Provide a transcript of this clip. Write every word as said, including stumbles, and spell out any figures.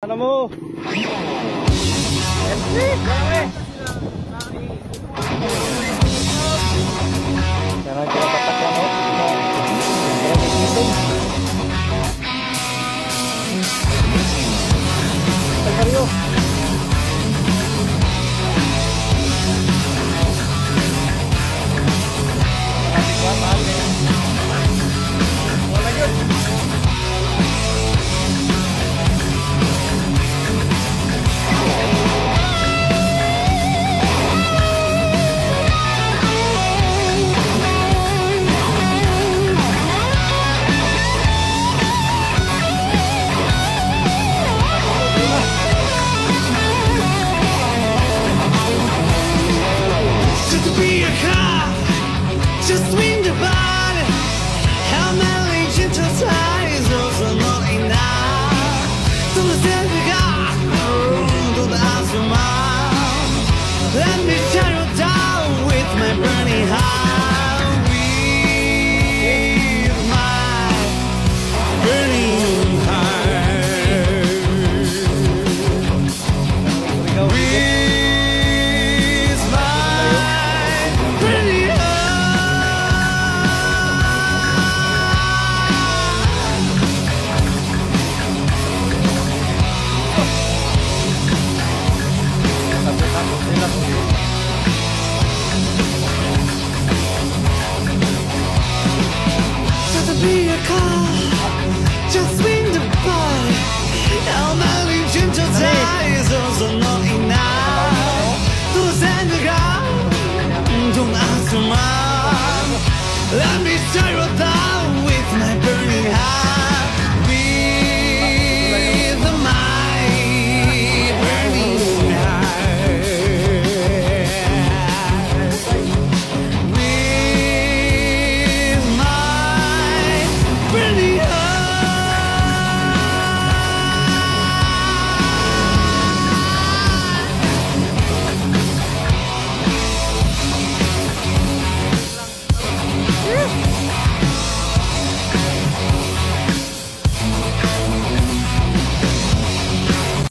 Ano mo? Jangan kita patak lang ho. Para dito. Tagaryo. Wala yun. Just swing the body. How many gentle ties also not enough. To the stand we got, to the eyes of mine. Let me shadow down with my burning heart. With my burning heart. With my burning heart. Be a car, just swing the bar. How many gentle ties also not enough.